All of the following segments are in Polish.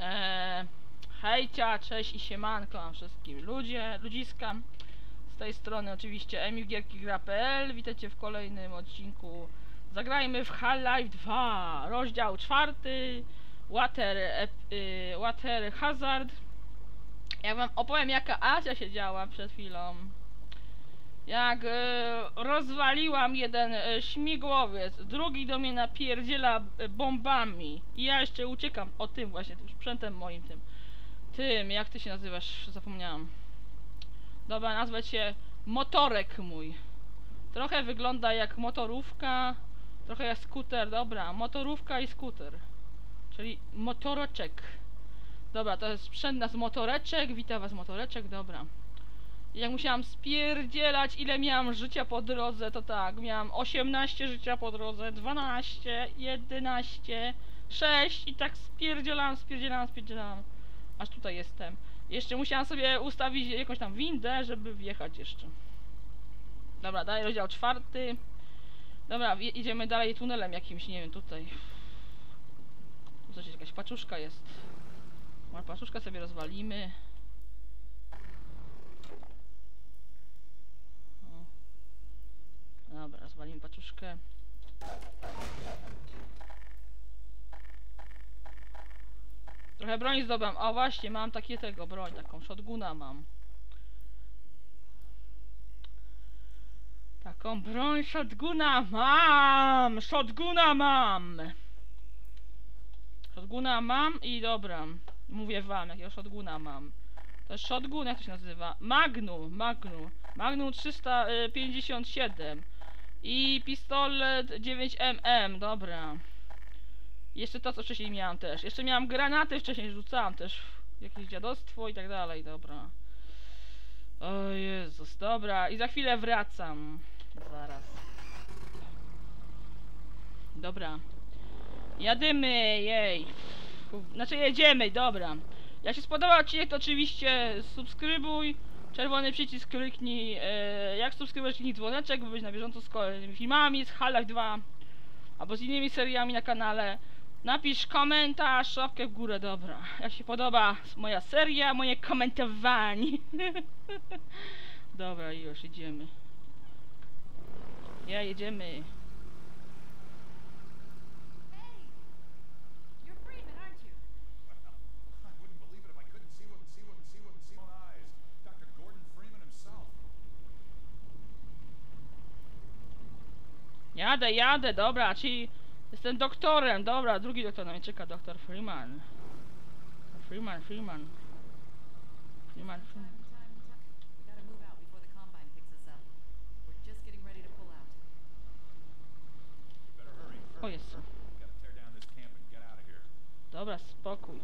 Hejcia, cześć i siemanko wszystkim ludziska. Z tej strony oczywiście emigierkigra.pl. Witajcie w kolejnym odcinku. Zagrajmy w Half-Life 2, rozdział 4, Water Hazard. Ja wam opowiem, jaka akcja się działa przed chwilą. Jak rozwaliłam jeden śmigłowiec, drugi do mnie napierdziela bombami i ja jeszcze uciekam. O tym właśnie, tym sprzętem moim, tym, jak ty się nazywasz? Zapomniałam. Dobra, nazwę cię motorek mój. Trochę wygląda jak motorówka, trochę jak skuter. Dobra, motorówka i skuter, czyli motoroczek. Dobra, to jest sprzęt nas motoreczek. Witam was motoreczek, dobra. Jak musiałam spierdzielać, ile miałam życia po drodze, to tak, miałam 18 życia po drodze, 12, 11, 6 i tak spierdzielam, aż tutaj jestem. Jeszcze musiałam sobie ustawić jakąś tam windę, żeby wjechać jeszcze. Dobra, dalej rozdział 4. Dobra, idziemy dalej tunelem jakimś, nie wiem, tutaj. Tu coś, jakaś paczuszka jest. Paczuszkę sobie rozwalimy. Dobra, rozwalimy paczuszkę. Trochę broni zdobędę. O właśnie, mam taką broń, taką shotguna mam. Taką broń shotguna mam! Shotguna mam i dobra. Mówię wam, jakiego shotguna mam. To jest shotgun, jak to się nazywa? Magnum 357. I pistolet 9mm, dobra. Jeszcze to, co wcześniej miałam też. Jeszcze miałam granaty, wcześniej rzucałam też. Jakieś dziadostwo i tak dalej, dobra. O Jezus, dobra. I za chwilę wracam. Zaraz. Dobra. Jadymy, jej. Znaczy jedziemy, dobra. Jak się spodobał odcinek, to oczywiście subskrybuj. Czerwony przycisk kliknij. Jak subskrybujesz, kliknij dzwoneczek, by być na bieżąco z kolejnymi filmami, z Half-Life 2 albo z innymi seriami na kanale. Napisz komentarz, łapkę w górę, dobra. Jak się podoba moja seria, moje komentowanie. Dobra, już idziemy. Jedziemy. Jadę, dobra, czyli jestem doktorem, dobra, drugi doktor na mnie czeka, doktor Freeman. Freeman. O, jest. Dobra, spokój.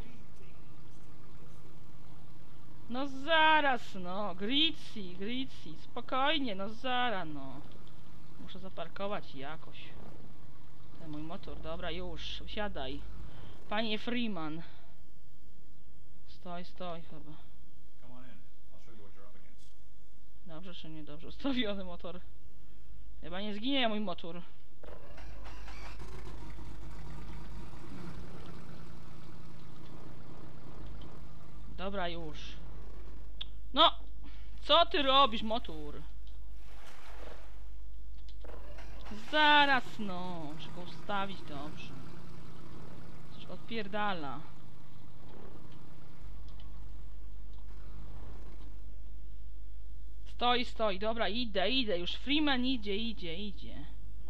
No zaraz, no, Gritsi, spokojnie, no zaraz, no. Muszę zaparkować jakoś. Ten mój motor, dobra, już, wsiadaj. Panie Freeman. Stoi chyba. Dobrze czy nie dobrze? Ustawiony motor. Chyba nie zginie mój motor. Dobra, już. No! Co ty robisz, motor? Zaraz, no. Muszę go ustawić dobrze. Coś odpierdala. Stoi. Dobra, idę. Już Freeman idzie.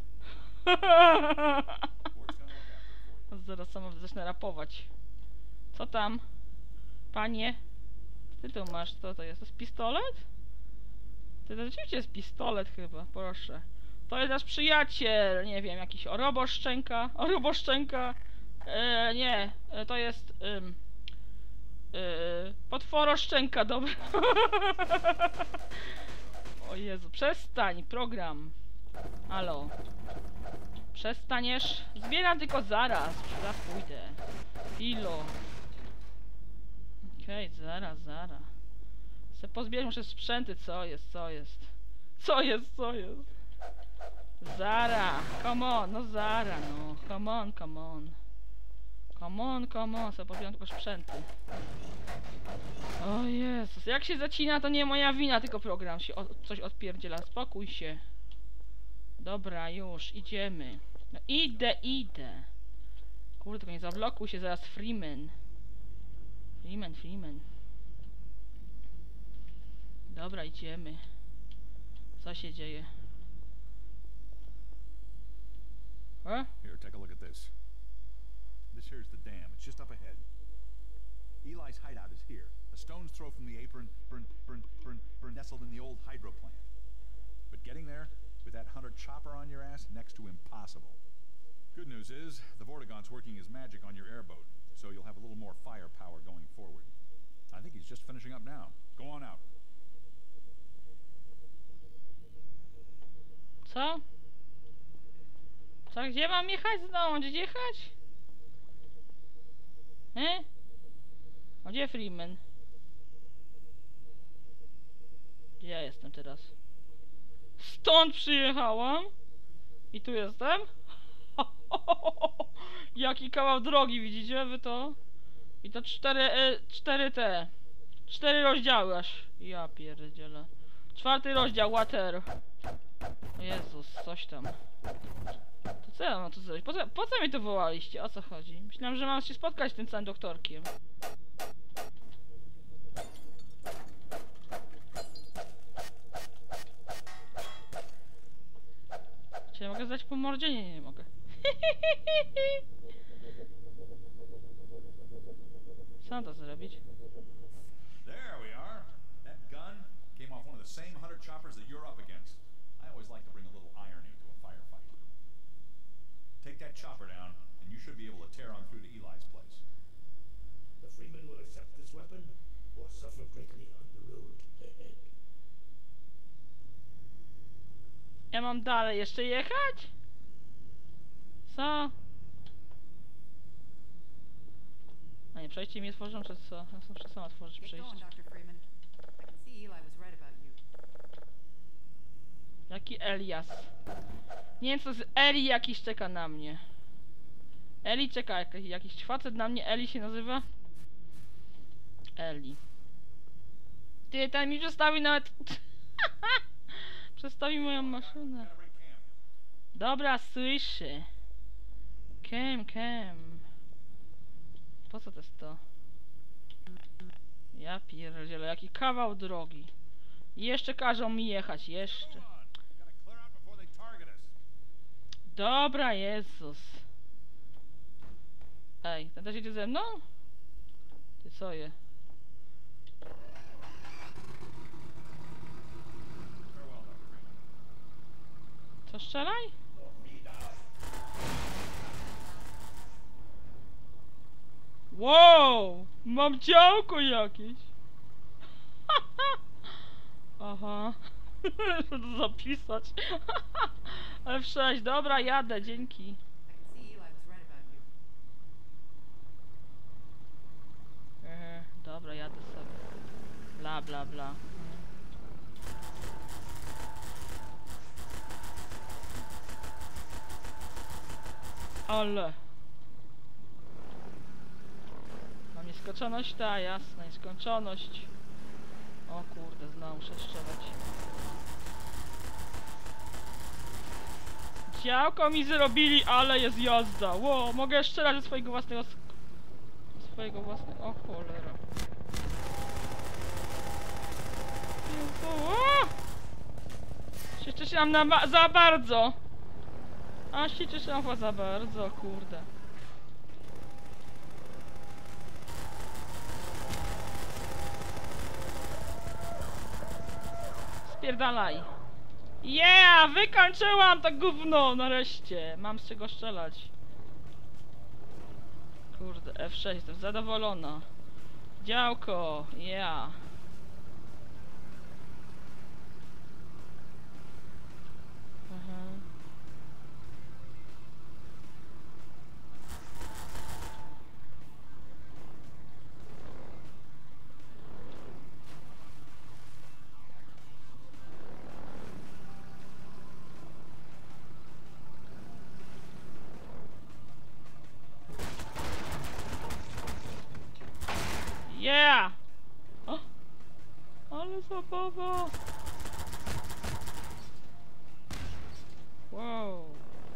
Zaraz sama zacznę rapować. Co tam? Panie? Ty tu masz, co to jest? To jest pistolet? To rzeczywiście jest pistolet chyba, proszę. To jest nasz przyjaciel, nie wiem, jakiś roboszczenka. Nie, to jest potworoszczenka, dobra. O Jezu, przestań, program. Halo. Przestaniesz? Zbieram tylko zaraz pójdę. Ilo. Okej, zaraz. Se pozbierać muszę sprzęty, co jest? Zara, come on, no Zara, no, come on. come on, sobie pobieram tylko sprzęty. O Jezus, jak się zacina, to nie moja wina, tylko program się coś odpierdziela. Spokój się. Dobra, już, idziemy. No idę. Kurde, tylko nie zablokuj się zaraz, Freeman. Freeman. Dobra, idziemy. Co się dzieje? Here, take a look at this. This here's the dam. It's just up ahead. Eli's hideout is here. A stone's throw from the apron, nestled in the old hydro plant. But getting there, with that hunter chopper on your ass, next to impossible. Good news is, the Vortigaunt's working his magic on your airboat, so you'll have a little more firepower going forward. I think he's just finishing up now. Go on out. Co? Co? Gdzie mam jechać znowu? Gdzie jechać? A gdzie Freeman? Gdzie ja jestem teraz? Stąd przyjechałam? I tu jestem? Jaki kawał drogi, widzicie wy to? I to 4 rozdziały aż. Ja pierdzielę. 4 rozdział, water. O Jezus, coś tam. To co ja mam tu zrobić? Po co mnie tu wołaliście? O co chodzi? Myślałem, że mam się spotkać z tym całym doktorkiem. Czy ja mogę zdać po mordzie? Nie mogę. Co mam to zrobić? There we are. That gun came off one of the same hunter choppers that you're up against. I always like to bring a little irony to a firefight. Take that chopper down, and you should be able to tear on through to Eli's place. The Freeman will accept this weapon or suffer greatly on the road ahead. Ja mam dalej jeszcze jechać? Co? A nie, przejście mi otworzą, czy co? Ja muszę sam otworzyć przejście. Jaki Elias? Nie wiem, co z Eli jakiś czeka na mnie. Eli czeka, jakiś facet na mnie. Eli się nazywa? Eli. Ty, ten mi przestawi nawet... Przestawi moją maszynę. Dobra, słyszę. Kem. Po co to jest to? Ja pierdzielę, jaki kawał drogi. Jeszcze każą mi jechać, jeszcze. Dobra, Jezus. Ej, ten też jedzie ze mną? Ty co je? Co, strzelaj? Wow! Mam działko jakieś! Aha. Muszę to zapisać. F6, dobra, jadę, dzięki. Dobra, jadę sobie. Bla, bla, bla. Ale. Mam nieskończoność? Ta, jasna, nieskończoność. O kurde, znowu muszę strzelać. Działko mi zrobili, ale jest jazda. Ło, mogę strzelać ze swojego własnego... O cholera. Się cieszyłam za bardzo. A się cieszyłam za bardzo, kurde. Spierdalaj. Yeah! Wykończyłam to gówno! Nareszcie! Mam z czego strzelać. Kurde, F6, jestem zadowolona. Działko! Yeah! Yeah! O, ale zabawa! Wow!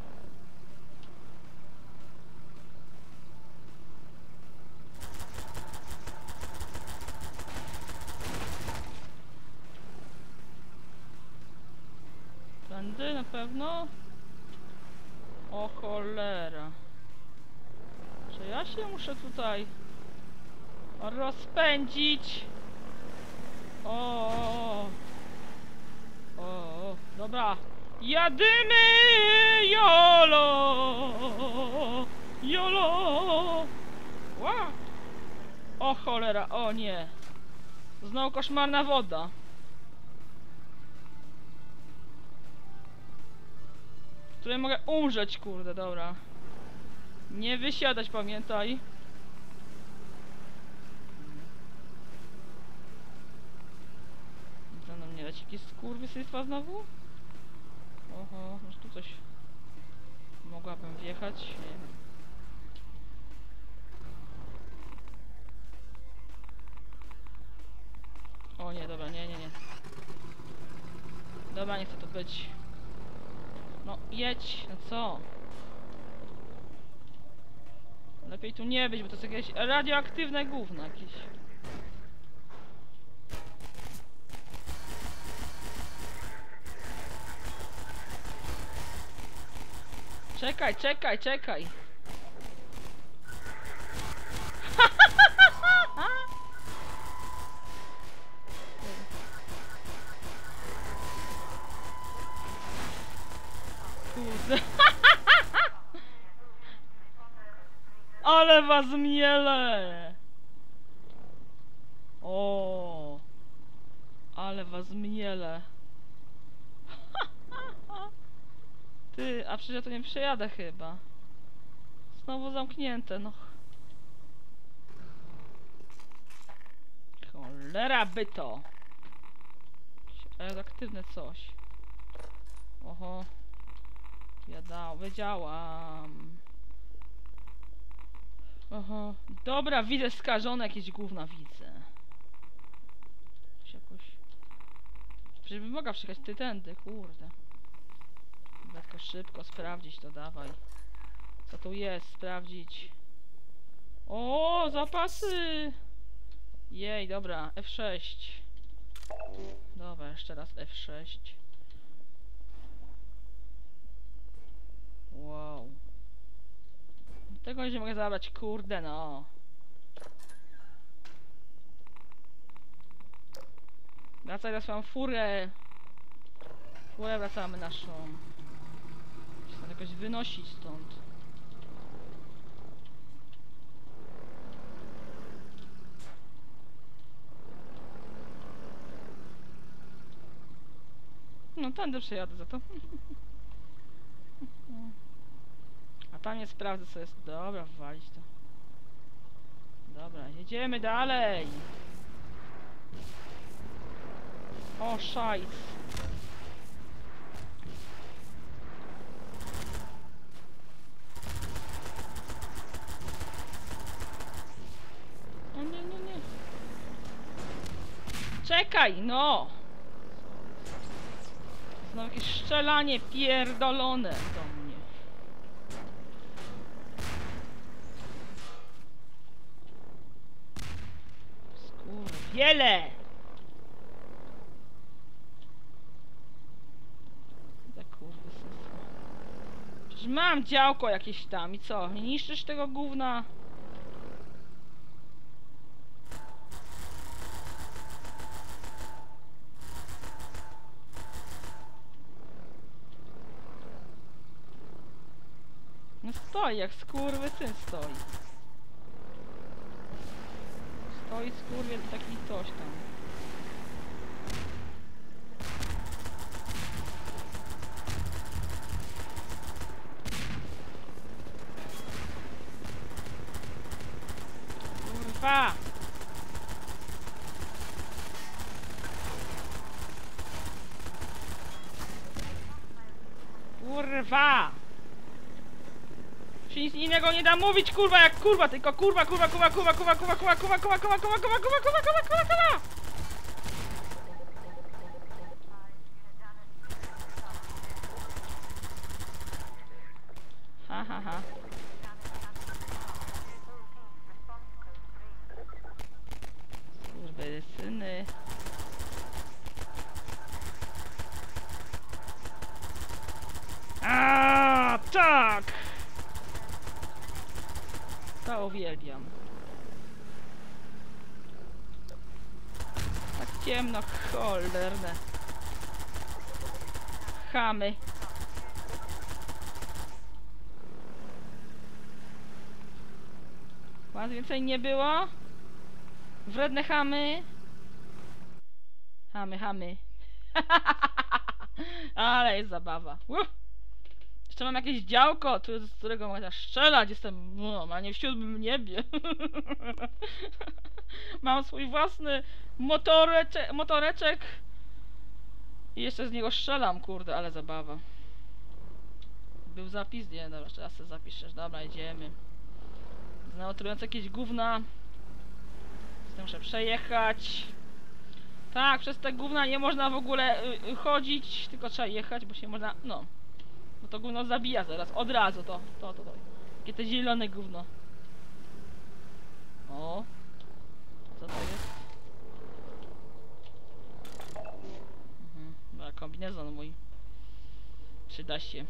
Tędy na pewno? O cholera! Czy ja się muszę tutaj rozpędzić? O, dobra. Jadymy! Jolo! Jolo! Ła! O cholera, o nie. Znowu koszmarna woda. W której mogę umrzeć, kurde, dobra. Nie wysiadać, pamiętaj. Za mną nie leci jakieś skurwysyństwa znowu? Oho, może tu coś mogłabym wjechać? Nie wiem. O nie, dobra, nie. Dobra, nie chcę tu być. No, jedź, no co? Lepiej tu nie być, bo to jest jakieś radioaktywne gówno jakieś. Czekaj. Kurde. Ale was miele! O, ale was miele. Ty, a przecież ja to nie przejadę chyba. Znowu zamknięte, no. Cholera by to. Radioaktywne coś. Oho. Wiedziałam. Oho. Dobra, widzę skażone jakieś gówna, widzę. Jakoś... Przecież bym mogła przyjechać tędy, kurde. Chyba tylko szybko sprawdzić to, dawaj. Co tu jest, sprawdzić. O, zapasy! Jej, dobra, F6. Dobra, jeszcze raz F6. Wow. Tego nie mogę zabrać, kurde no. Wracaj na swoją furę. Furę wracamy naszą. Trzeba jakoś wynosić stąd. No tędy przejadę za to. A tam nie sprawdzę co jest. Dobra, walić to. Dobra, jedziemy dalej. O, szajs. O nie. Czekaj, no! Znowu jakieś strzelanie pierdolone do mnie. Skurwiele! Za kurde sensu. Przecież mam działko jakieś tam i co? Nie niszczysz tego gówna? No stoi, jak skurwysyn stoi. Stoi skurwiel taki coś tam. Kurwa! Kurwa! się nic innego nie da mówić, kurwa, jak kurwa, tylko kurwa, kurwa, kurwa, kurwa, kurwa, kurwa, kurwa, kurwa, kurwa, kurwa, kurwa, kurwa, kurwa, kurwa, kurwa, kurwa, kurwa. Ha, ha, ha. Skurwysyny. A tak! To uwielbiam. Tak ciemno, cholerne. Chamy. Was więcej nie było? Wredne chamy. Chamy, chamy. Ale jest zabawa. Jeszcze mam jakieś działko, z którego mogę strzelać. Jestem normalnie w 7. niebie. Mam swój własny motoreczek. I jeszcze z niego strzelam, kurde, ale zabawa. Był zapis? Nie, dobra, jeszcze raz sobie zapiszesz. Dobra, idziemy. Znowu trujące jakieś gówna. Muszę przejechać. Tak, przez te gówna nie można w ogóle chodzić, tylko trzeba jechać, bo się można, no. Bo to gówno zabija zaraz, od razu to. Jakie to zielone gówno. O. Co to jest? Dobra, kombinezon mój. Przyda się.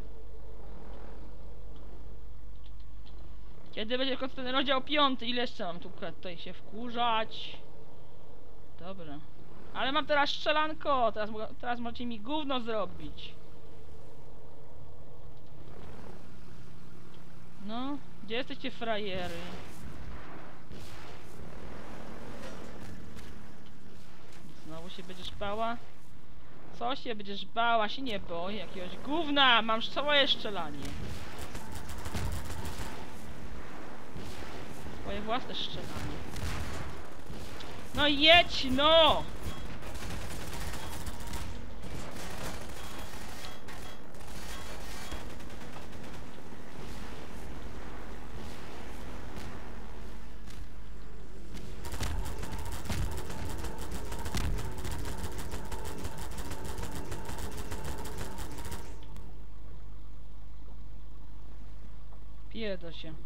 Kiedy będzie końcu ten rozdział 5? Ile jeszcze mam tu tutaj się wkurzać? Dobra. Ale mam teraz strzelanko! Teraz możecie mi gówno zrobić. No, gdzie jesteście, frajery? Znowu się będziesz bała? Co się będziesz bała? Się nie boję jakiegoś gówna! Mam swoje strzelanie. Swoje własne strzelanie. No jedź, no! Pierdol się.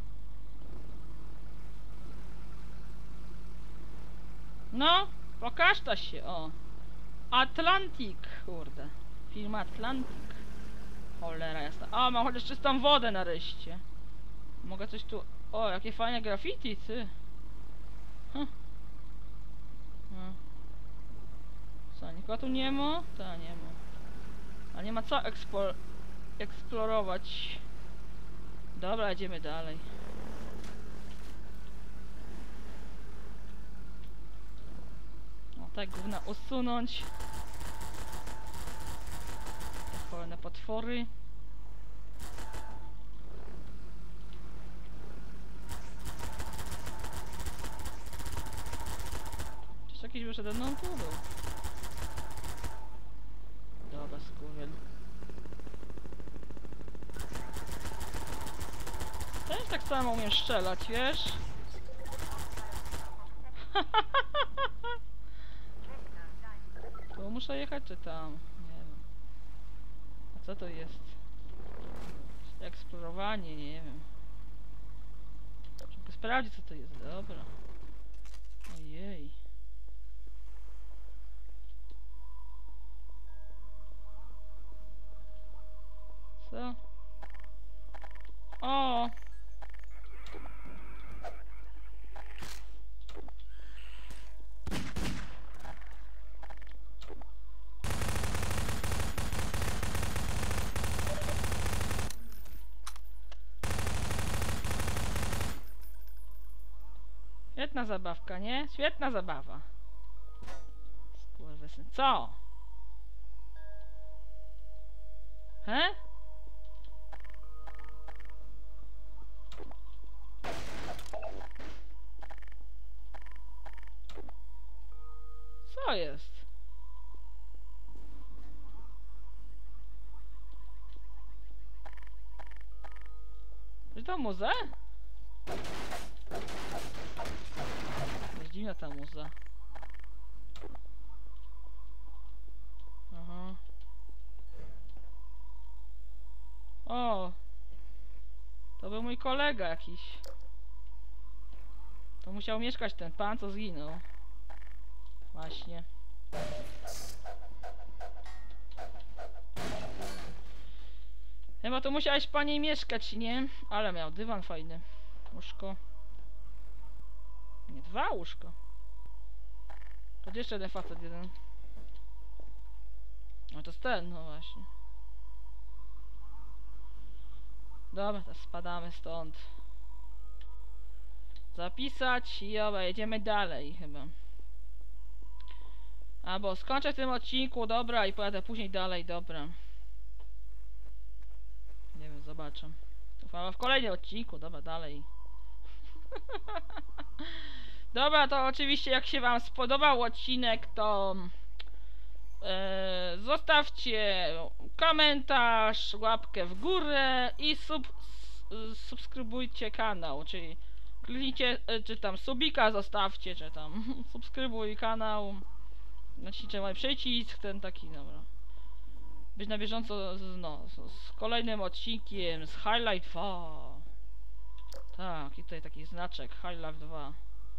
No, pokaż to się, o. Atlantic, kurde. Film Atlantic. Cholera jasna. A, mam chociaż czystą wodę nareszcie. Mogę coś tu... O, jakie fajne graffiti, ty. Co, nikogo tu nie ma? Ta, nie ma. A nie ma co eksplorować. Dobra, idziemy dalej. Tak, gówna usunąć. Te cholerne potwory. Czy jakiś już przede mną tu był? Dobra, skurwiel. Też tak samo umiem strzelać, wiesz? Tu muszę jechać, czy tam? Nie wiem. A co to jest? Eksplorowanie, nie wiem. Muszę sprawdzić, co to jest. Dobra. Ojej. Co? O! Świetna zabawka, nie? Świetna zabawa. Skurwysyn. Co? He? Co jest? Czy to tą muzę? Jest dziwna ta muza. Aha. O! To był mój kolega jakiś. To musiał mieszkać ten pan, co zginął. Właśnie. Chyba to musiałeś pani mieszkać, nie? Ale miał dywan fajny. Łóżko. Nie, 2 łóżka. To jeszcze jeden facet, jeden. No to jest ten, no właśnie. Dobra, to spadamy stąd. Zapisać i dobra, jedziemy dalej chyba. Albo skończę w tym odcinku, dobra, i pojadę później dalej, dobra. Nie wiem, zobaczę. To w kolejnym odcinku, dobra, dalej. Dobra, to oczywiście jak się wam spodobał odcinek, to zostawcie komentarz, łapkę w górę i subskrybujcie kanał, czyli kliknijcie, czy tam subika zostawcie, czy tam subskrybuj kanał, naciśnijcie mój przycisk, ten taki, dobra. Być na bieżąco z kolejnym odcinkiem, z Highlight 2. Tak, i tutaj taki znaczek, Highlight 2.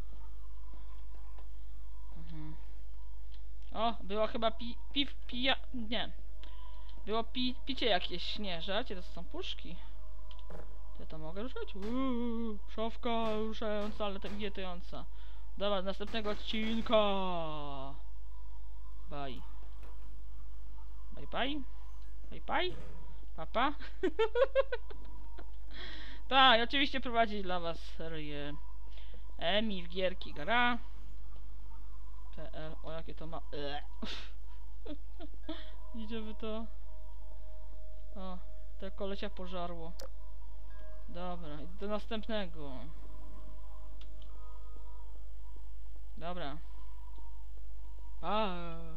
O, było chyba nie. Było picie jakieś, nie, żarcie, to są puszki. Ja to mogę ruszać? Szafka ruszająca, ale tak irytująca. Dobra, do następnego odcinka. Bye. Bye bye. Bye bye. Papa. Tak, i oczywiście prowadzi dla was serię Emi w gierki gra. PL, o jakie to ma. Idziemy to. O, te kolesia pożarło. Dobra, i do następnego. Dobra. Bye.